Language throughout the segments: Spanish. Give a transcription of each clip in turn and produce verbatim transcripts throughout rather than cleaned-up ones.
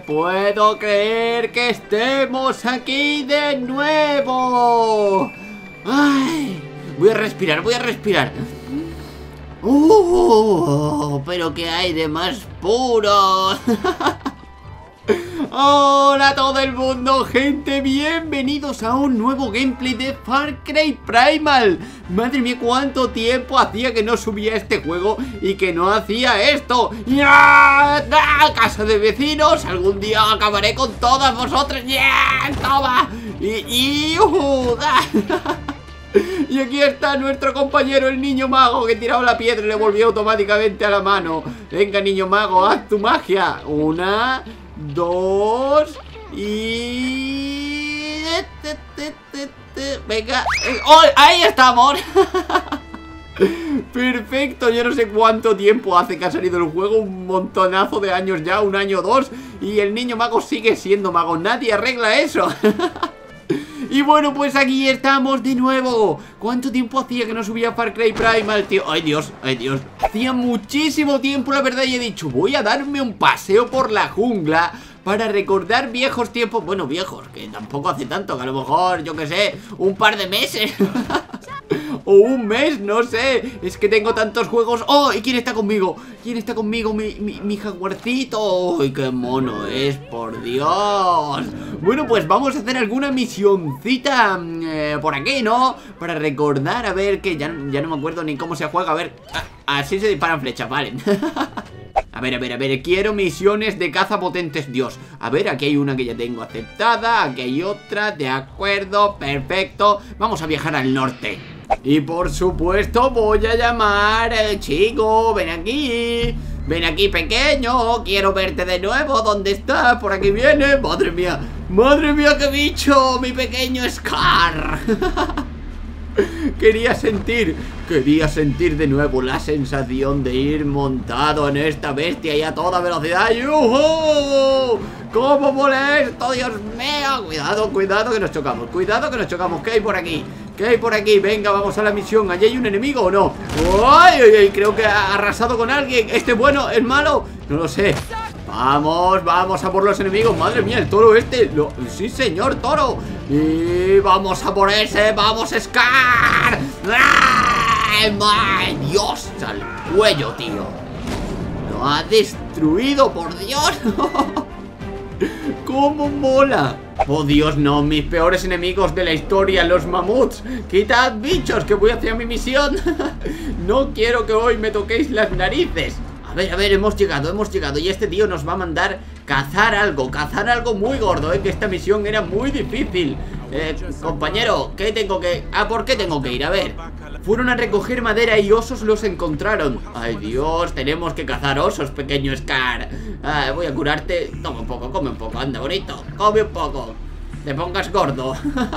puedo creer que estemos aquí de nuevo. Ay, voy a respirar, voy a respirar. Uh, pero qué aire más puro. Hola a todo el mundo, gente, bienvenidos a un nuevo gameplay de Far Cry Primal. Madre mía, cuánto tiempo hacía que no subía este juego y que no hacía esto. ¡Ya! ¡Ah! Casa de vecinos, algún día acabaré con todas vosotras. ¡Ya! ¡Toma! Y... y uh, ¡ah! Y aquí está nuestro compañero, el niño mago, que tiraba la piedra y le volvió automáticamente a la mano. Venga, niño mago, haz tu magia. Una... dos y... venga. ¡Oh! ¡Ahí estamos! Perfecto, yo no sé cuánto tiempo hace que ha salido el juego. Un montonazo de años ya, un año o dos. Y el niño mago sigue siendo mago. Nadie arregla eso. Y bueno, pues aquí estamos de nuevo. ¿Cuánto tiempo hacía que no subía Far Cry Primal, tío? Ay, Dios, ay, Dios. Hacía muchísimo tiempo, la verdad, y he dicho, voy a darme un paseo por la jungla para recordar viejos tiempos. Bueno, viejos, que tampoco hace tanto, que a lo mejor, yo que sé, un par de meses. O un mes, no sé. Es que tengo tantos juegos. ¡Oh! ¿Y quién está conmigo? ¿Quién está conmigo? Mi, mi, mi jaguarcito. ¡Ay, qué mono es! ¡Por Dios! Bueno, pues vamos a hacer alguna misioncita eh, por aquí, ¿no? Para recordar, a ver, que ya, ya no me acuerdo ni cómo se juega. A ver, ah, así se disparan flechas, vale. A ver, a ver, a ver, quiero misiones de caza potentes, Dios. A ver, aquí hay una que ya tengo aceptada. Aquí hay otra, de acuerdo, perfecto. Vamos a viajar al norte. Y por supuesto voy a llamar al chico. Ven aquí. Ven aquí, pequeño. Quiero verte de nuevo. ¿Dónde estás? Por aquí viene. Madre mía. Madre mía, qué bicho. Mi pequeño Scar. Quería sentir, quería sentir de nuevo la sensación de ir montado en esta bestia y a toda velocidad. ¡Yuhu! ¡Cómo molesto, Dios mío! Cuidado, cuidado que nos chocamos, cuidado que nos chocamos. ¿Qué hay por aquí? ¿Qué hay por aquí? Venga, vamos a la misión. ¿Allí hay un enemigo o no? ¡Ay, ay, ay! Creo que ha arrasado con alguien. ¿Este es bueno? ¿Es malo? No lo sé. Vamos, vamos a por los enemigos. Madre mía, el toro este lo... Sí, señor, toro. Y vamos a por ese. Vamos, Scar. ¡Ay, Dios! Al cuello, tío. Lo ha destruido, por Dios. ¡Cómo mola! Oh, Dios, no, mis peores enemigos de la historia, los mamuts. Quitad, bichos, que voy hacia mi misión. No quiero que hoy me toquéis las narices. A ver, a ver, hemos llegado, hemos llegado. Y este tío nos va a mandar cazar algo. Cazar algo muy gordo, eh, que esta misión era muy difícil. eh, Compañero, ¿qué tengo que...? Ah, ¿por qué tengo que ir? A ver. Fueron a recoger madera y osos los encontraron. Ay, Dios, tenemos que cazar osos, pequeño Scar. ah, Voy a curarte. Toma un poco, come un poco, anda, bonito. Come un poco. Te pongas gordo.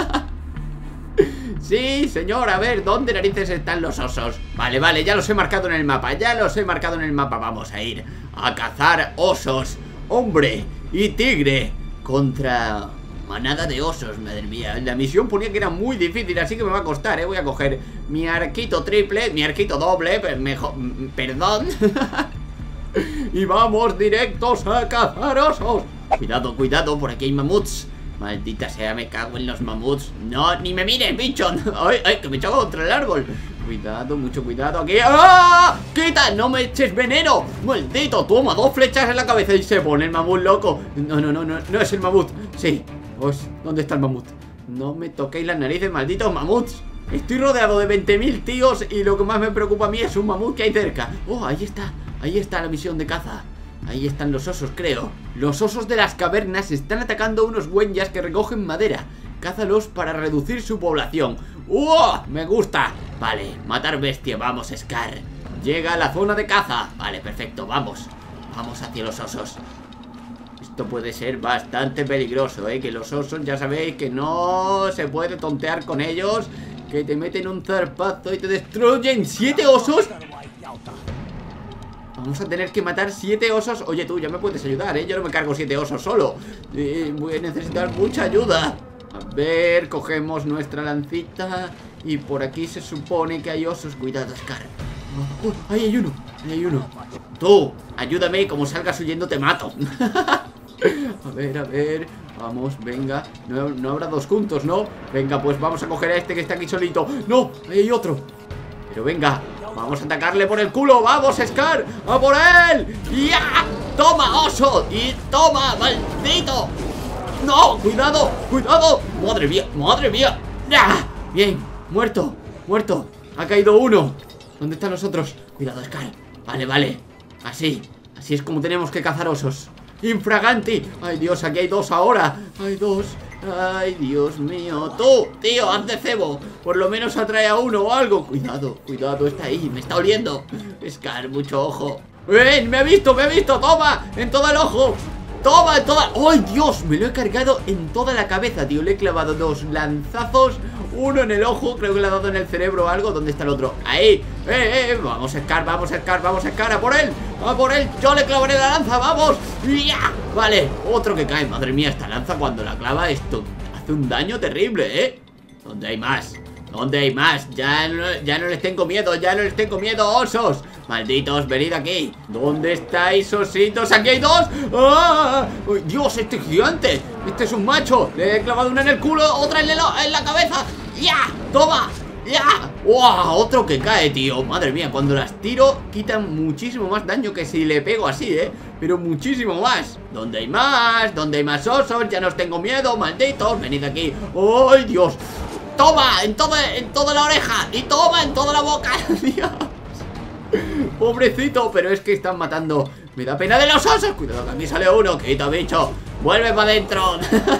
Sí, señor, a ver, ¿dónde narices están los osos? Vale, vale, ya los he marcado en el mapa. Ya los he marcado en el mapa. Vamos a ir a cazar osos. Hombre y tigre contra manada de osos, madre mía. La misión ponía que era muy difícil, así que me va a costar, ¿eh? Voy a coger mi arquito triple, mi arquito doble, mejor, perdón. Y vamos directos a cazar osos. Cuidado, cuidado, por aquí hay mamuts. Maldita sea, me cago en los mamuts. No, ni me mires, bicho. Ay, ay, que me choco contra el árbol. Cuidado, mucho cuidado aquí. ¡Ah! ¡Quita! ¡No me eches veneno! ¡Maldito! Toma, dos flechas en la cabeza y se pone el mamut loco. No, no, no, no, no es el mamut. Sí. Pues, ¿dónde está el mamut? No me toquéis las narices, malditos mamuts. Estoy rodeado de veinte mil tíos y lo que más me preocupa a mí es un mamut que hay cerca. Oh, ahí está. Ahí está la misión de caza. Ahí están los osos, creo. Los osos de las cavernas están atacando a unos güenyas que recogen madera. Cázalos para reducir su población. ¡Uh! Me gusta. Vale, matar bestia, vamos, Scar. Llega a la zona de caza. Vale, perfecto, vamos. Vamos hacia los osos. Esto puede ser bastante peligroso, ¿eh? Que los osos, ya sabéis que no se puede tontear con ellos. Que te meten un zarpazo y te destruyen. ¿Siete osos? Vamos a tener que matar siete osos. Oye, tú, ya me puedes ayudar, ¿eh? Yo no me cargo siete osos solo. eh, Voy a necesitar mucha ayuda. A ver, cogemos nuestra lancita. Y por aquí se supone que hay osos. Cuidado, Scar. Oh, oh, ahí hay uno, ahí hay uno. Tú, ayúdame, como salgas huyendo te mato. A ver, a ver. Vamos, venga. No, no habrá dos juntos, ¿no? Venga, pues vamos a coger a este que está aquí solito. ¡No! Ahí hay otro. Pero venga, vamos a atacarle por el culo. ¡Vamos, Scar! ¡A por él! ¡Ya! ¡Toma, oso! ¡Y toma, maldito! ¡No! ¡Cuidado! ¡Cuidado! ¡Madre mía! ¡Madre mía! ¡Ya! Bien, muerto, muerto. Ha caído uno. ¿Dónde están los otros? Cuidado, Scar. Vale, vale. Así, así es como tenemos que cazar osos. ¡Infraganti! ¡Ay, Dios! Aquí hay dos ahora. ¡Hay dos! ¡Ay, Dios mío! ¡Tú, tío! ¡Haz de cebo! Por lo menos atrae a uno o algo. Cuidado, cuidado, está ahí. Me está oliendo. Scar, mucho ojo. ¡Ven! ¡Me ha visto! ¡Me ha visto! ¡Toma! ¡En todo el ojo! ¡Toma! ¡En toda! ¡Ay, Dios! Me lo he cargado en toda la cabeza, tío. Le he clavado dos lanzazos. Uno en el ojo, creo que le ha dado en el cerebro o algo. ¿Dónde está el otro? ¡Ahí! ¡Eh, eh! Vamos, Scar, vamos, Scar, vamos, Scar. ¡A por él! ¡A por él! ¡Yo le clavaré la lanza! ¡Vamos! ¡Ya! Vale, otro que cae. Madre mía, esta lanza cuando la clava esto hace un daño terrible, ¿eh? ¿Dónde hay más? ¿Dónde hay más? Ya no, ya no les tengo miedo, ya no les tengo miedo, osos. Malditos, venid aquí. ¿Dónde estáis, ositos? ¡Aquí hay dos! ¡Ah! ¡Ay, Dios, este es gigante! Este es un macho. Le he clavado una en el culo, otra en, el, en la cabeza. ¡Ya! ¡Toma! ¡Ya! ¡Wow! Otro que cae, tío. Madre mía, cuando las tiro quitan muchísimo más daño que si le pego así, ¿eh? Pero muchísimo más. ¿Dónde hay más? ¿Dónde hay más osos? Ya no os tengo miedo, malditos. Venid aquí. ¡Ay, Dios! ¡Toma! En toda, en toda la oreja. Y toma en toda la boca. Dios. Pobrecito, pero es que están matando. Me da pena de los osos. Cuidado que aquí sale uno. Quita, bicho. Vuelve para adentro.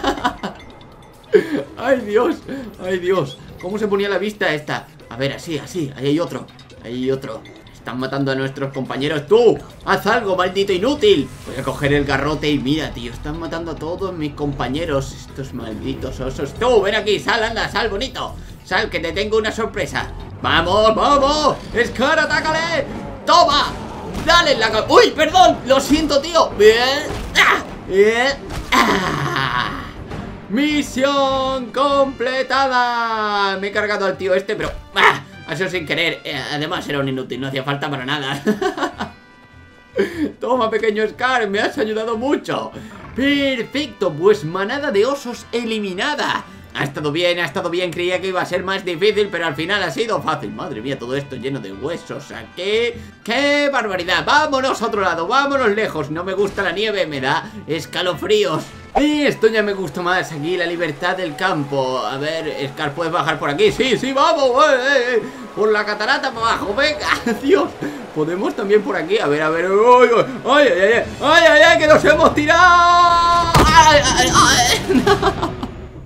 Ay, Dios. Ay, Dios. ¿Cómo se ponía la vista esta? A ver, así, así. Ahí hay otro. Ahí hay otro. Están matando a nuestros compañeros. ¡Tú! ¡Haz algo, maldito inútil! Voy a coger el garrote y mira, tío. Están matando a todos mis compañeros. Estos malditos osos. ¡Tú! Ven aquí. Sal, anda, sal, bonito. Sal, que te tengo una sorpresa. ¡Vamos, vamos! ¡Scar, atácale! ¡Toma! ¡Dale en la cabeza! ¡Uy, perdón! Lo siento, tío. Bien. ¡Ah! Bien. ¡Ah! ¡Misión completada! Me he cargado al tío este, pero... ¡ah! Ha sido sin querer. eh, Además era un inútil, no hacía falta para nada. Toma, pequeño Scar, me has ayudado mucho. Perfecto, pues manada de osos eliminada. Ha estado bien, ha estado bien. Creía que iba a ser más difícil, pero al final ha sido fácil. Madre mía, todo esto lleno de huesos. ¿A qué? ¡Qué barbaridad! Vámonos a otro lado, vámonos lejos. No me gusta la nieve, me da escalofríos. Y esto ya me gusta más. Aquí la libertad del campo. A ver, Scar, ¿puedes bajar por aquí? Sí, sí, vamos. Eh, eh, eh. Por la catarata para abajo, venga. Dios. Podemos también por aquí. A ver, a ver. ¡Ay, ay, ay! ¡Ay, ay, ay! ay que nos hemos tirado! ¡Ay, ay, ay! No.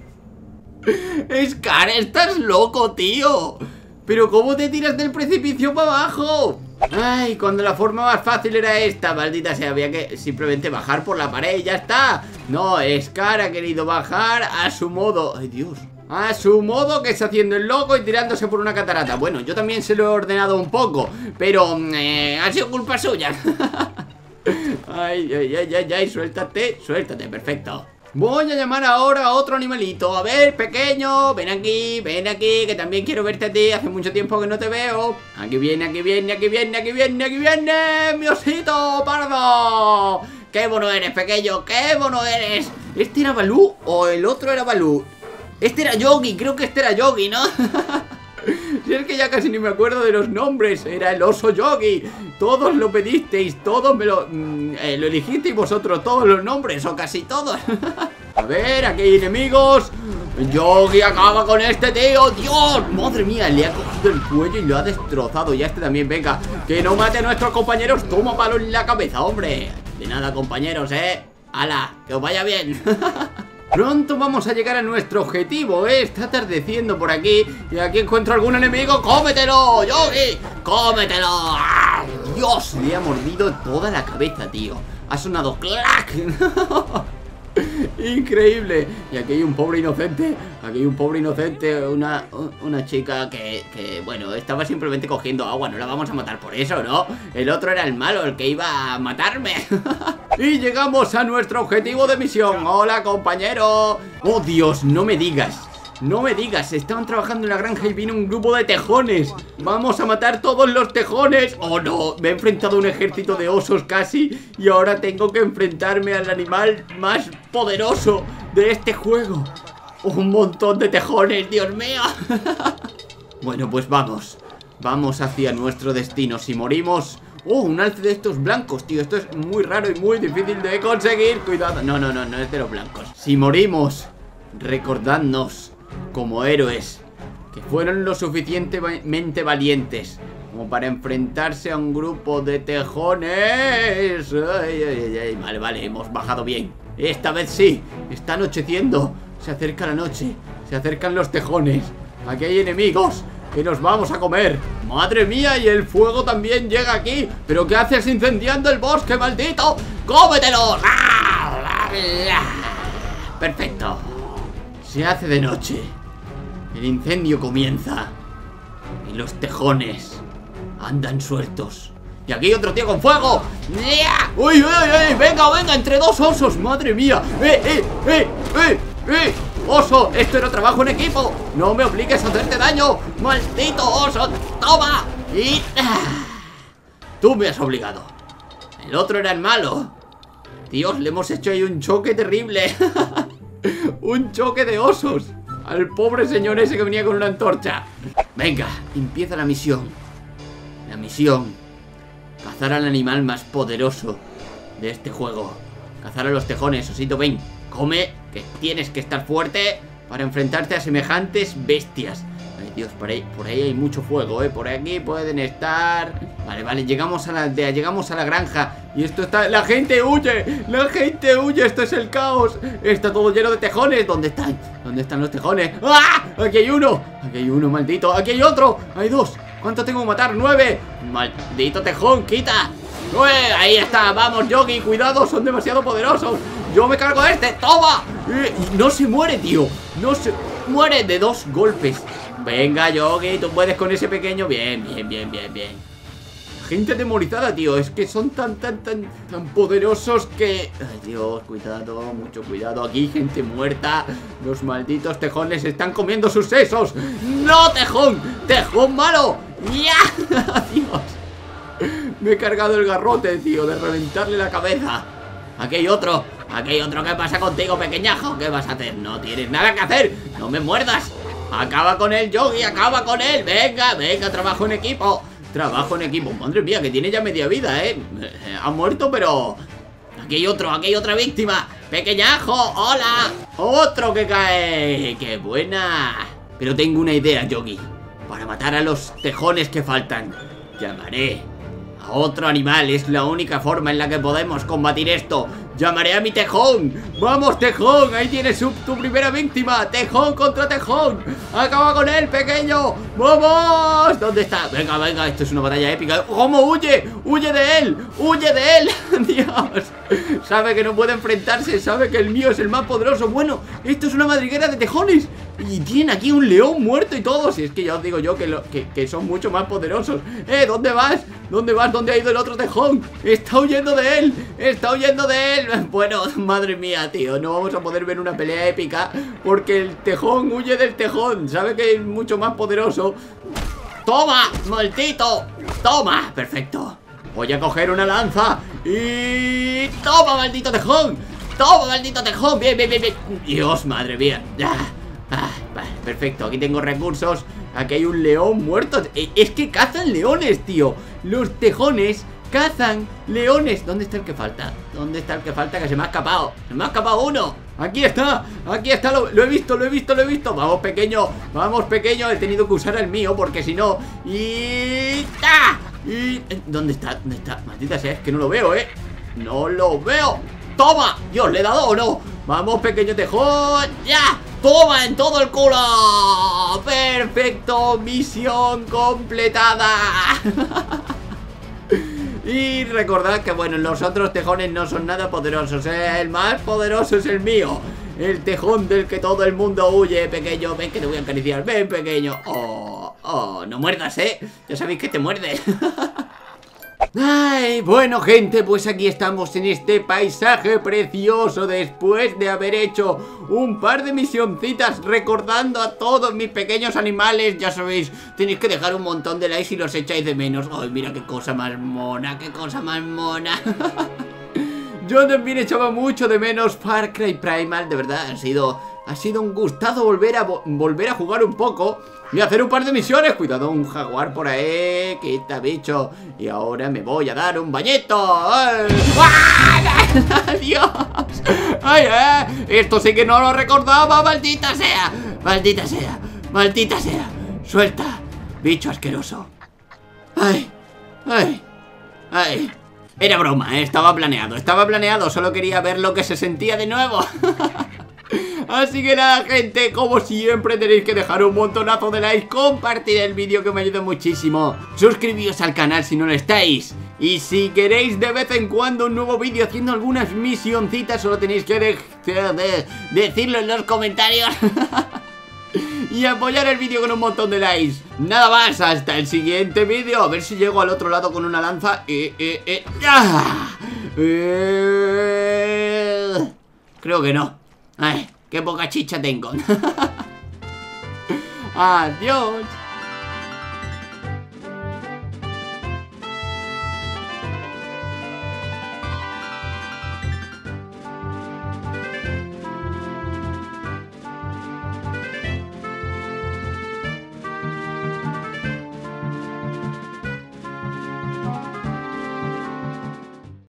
Scar, estás loco, tío. Pero ¿cómo te tiras del precipicio para abajo? Ay, cuando la forma más fácil era esta. Maldita sea, había que simplemente bajar por la pared y ya está. No, Scar ha querido bajar a su modo. Ay, Dios. A su modo, que está haciendo el loco y tirándose por una catarata. Bueno, yo también se lo he ordenado un poco, pero eh, ha sido culpa suya. Ay, ay, ay, ay, ay, suéltate, suéltate, perfecto. Voy a llamar ahora a otro animalito. A ver, pequeño, ven aquí, ven aquí, que también quiero verte a ti. Hace mucho tiempo que no te veo. Aquí viene, aquí viene, aquí viene, aquí viene, aquí viene mi osito pardo. Qué bueno eres, pequeño, qué bueno eres. ¿Este era Balú o el otro era Balú? Este era Yogi, creo que este era Yogi, ¿no? Si es que ya casi ni me acuerdo de los nombres. Era el oso Yogi. Todos lo pedisteis, todos me lo... Mmm, eh, lo elegisteis vosotros, todos los nombres, o casi todos. A ver, aquí hay enemigos. Yogi acaba con este tío. Dios, madre mía, le ha cogido el cuello y lo ha destrozado. Y a este también, venga, que no mate a nuestros compañeros. Toma palo en la cabeza, hombre. De nada, compañeros, eh. Hala, que os vaya bien. Pronto vamos a llegar a nuestro objetivo, ¿eh? Está atardeciendo por aquí. Y aquí encuentro algún enemigo. ¡Cómetelo, Yogi! ¡Cómetelo! ¡Ah! Dios, le ha mordido toda la cabeza, tío. Ha sonado clac. Increíble. Y aquí hay un pobre inocente. Aquí hay un pobre inocente. Una, una chica que, que, bueno, estaba simplemente cogiendo agua. No la vamos a matar por eso, ¿no? El otro era el malo, el que iba a matarme. Y llegamos a nuestro objetivo de misión. Hola, compañero. Oh, Dios, no me digas No me digas, estaban trabajando en la granja y vino un grupo de tejones. Vamos a matar todos los tejones. Oh no, me he enfrentado a un ejército de osos casi. Y ahora tengo que enfrentarme al animal más poderoso de este juego. Un montón de tejones, Dios mío. Bueno, pues vamos. Vamos hacia nuestro destino. Si morimos... Oh, un alce de estos blancos, tío. Esto es muy raro y muy difícil de conseguir. Cuidado. No, no, no, no es de los blancos. Si morimos, recordadnos como héroes que fueron lo suficientemente valientes como para enfrentarse a un grupo de tejones. Ay, ay, ay. Vale, vale, hemos bajado bien. Esta vez sí, está anocheciendo. Se acerca la noche, se acercan los tejones. Aquí hay enemigos que nos vamos a comer. Madre mía, y el fuego también llega aquí. ¿Pero qué haces incendiando el bosque, maldito? ¡Cómetelos! Perfecto. Se hace de noche. El incendio comienza. Y los tejones andan sueltos. Y aquí hay otro tío con fuego. ¡Uy, uy, uy! ¡Venga, venga! Entre dos osos. ¡Madre mía! ¡Eh, eh, eh, eh, eh! ¡Oso! ¡Esto era trabajo en equipo! ¡No me obligues a hacerte daño! ¡Maldito oso! ¡Toma! Y... Tú me has obligado. El otro era el malo. Dios, le hemos hecho ahí un choque terrible. Un choque de osos al pobre señor ese que venía con una antorcha. Venga, empieza la misión. La misión: cazar al animal más poderoso de este juego. Cazar a los tejones. Osito, ven, come, que tienes que estar fuerte para enfrentarte a semejantes bestias. Ay, Dios, por ahí, por ahí hay mucho fuego, eh. Por aquí pueden estar. Vale, vale, llegamos a la aldea, llegamos a la granja. Y esto está... ¡La gente huye! ¡La gente huye! ¡Esto es el caos! Está todo lleno de tejones. ¿Dónde están? ¿Dónde están los tejones? ¡Ah! Aquí hay uno. Aquí hay uno, maldito. Aquí hay otro. Hay dos. ¿Cuánto tengo que matar? ¡Nueve! ¡Maldito tejón! ¡Quita! ¡Ué! Ahí está. Vamos, Yogi. Cuidado, son demasiado poderosos. Yo me cargo a este. ¡Toma! Y no se muere, tío. No se muere de dos golpes. Venga, Yogi, tú puedes con ese pequeño. Bien, bien, bien, bien, bien. Gente atemorizada, tío. Es que son tan, tan, tan, tan poderosos que... Ay, Dios, cuidado, mucho cuidado. Aquí hay gente muerta. Los malditos tejones están comiendo sus sesos. ¡No, tejón! ¡Tejón malo! ¡Ya! ¡Dios! Me he cargado el garrote, tío, de reventarle la cabeza. Aquí hay otro. Aquí hay otro. ¿Qué pasa contigo, pequeñajo? ¿Qué vas a hacer? No tienes nada que hacer. No me muerdas. Acaba con él, Yogi. Acaba con él. Venga, venga, trabajo en equipo. Trabajo en equipo. Madre mía, que tiene ya media vida, ¿eh? Ha muerto, pero... Aquí hay otro, aquí hay otra víctima. Pequeñajo, hola. Otro que cae. ¡Qué buena! Pero tengo una idea, Yogi. Para matar a los tejones que faltan, llamaré a otro animal. Es la única forma en la que podemos combatir esto. Llamaré a mi tejón. ¡Vamos, tejón! Ahí tienes tu, tu primera víctima. Tejón contra tejón. Acaba con él, pequeño. ¡Vamos! ¿Dónde está? Venga, venga, esto es una batalla épica. ¿Cómo huye? ¡Huye de él! ¡Huye de él! Dios. Sabe que no puede enfrentarse. Sabe que el mío es el más poderoso. Bueno, esto es una madriguera de tejones. Y tiene aquí un león muerto y todo. Si es que ya os digo yo que, lo, que, que son mucho más poderosos. ¡Eh! ¿Dónde vas? ¿Dónde vas? ¿Dónde ha ido el otro tejón? Está huyendo de él. Está huyendo de él. Bueno, madre mía, tío. No vamos a poder ver una pelea épica porque el tejón huye del tejón. Sabe que es mucho más poderoso. ¡Toma, maldito! ¡Toma! Perfecto. Voy a coger una lanza y... ¡Toma, maldito tejón! ¡Toma, maldito tejón! Bien, bien, bien, bien. Dios, madre mía. Ah, ah, vale, perfecto. Aquí tengo recursos. Aquí hay un león muerto. Es que cazan leones, tío. Los tejones cazan leones. ¿Dónde está el que falta? ¿Dónde está el que falta? Que se me ha escapado. Se me ha escapado uno. Aquí está. Aquí está. Lo, lo he visto, lo he visto, lo he visto. Vamos, pequeño. Vamos, pequeño. He tenido que usar el mío porque si no... Y... ¡Ah! y... ¿Dónde está? ¿Dónde está? Maldita sea, es que no lo veo, ¿eh? No lo veo. ¡Toma! Dios, ¿le he dado o no? Vamos, pequeño tejón. ¡Ya! ¡Toma en todo el culo! ¡Perfecto! ¡Misión completada! Y recordad que, bueno, los otros tejones no son nada poderosos, ¿eh? El más poderoso es el mío. El tejón del que todo el mundo huye, pequeño. Ven que te voy a acariciar. Ven, pequeño. Oh, oh, no muerdas, ¿eh? Ya sabéis que te muerde. Ay, bueno gente, pues aquí estamos en este paisaje precioso después de haber hecho un par de misioncitas recordando a todos mis pequeños animales. Ya sabéis, tenéis que dejar un montón de likes si los echáis de menos. Ay, mira qué cosa más mona, qué cosa más mona. Yo también echaba mucho de menos Far Cry Primal, de verdad, ha sido, ha sido un gustazo volver a, volver a jugar un poco y hacer un par de misiones. Cuidado, un jaguar por ahí, quita bicho. Y ahora me voy a dar un bañito. ¡Ay! ¡Dios! ¡Ay, eh! Esto sí que no lo recordaba, maldita sea. Maldita sea, maldita sea. Suelta, bicho asqueroso. ¡Ay! ¡Ay! ¡Ay! Era broma, ¿eh? Estaba planeado, estaba planeado, solo quería ver lo que se sentía de nuevo. Así que nada, gente, como siempre tenéis que dejar un montonazo de likes, compartir el vídeo que me ayuda muchísimo, suscribíos al canal si no lo estáis, y si queréis de vez en cuando un nuevo vídeo haciendo algunas misioncitas, solo tenéis que de de decirlo en los comentarios. Y apoyar el vídeo con un montón de likes. Nada más, hasta el siguiente vídeo. A ver si llego al otro lado con una lanza. eh, eh, eh. ¡Ah! eh... Creo que no. Ay, qué poca chicha tengo. Adiós.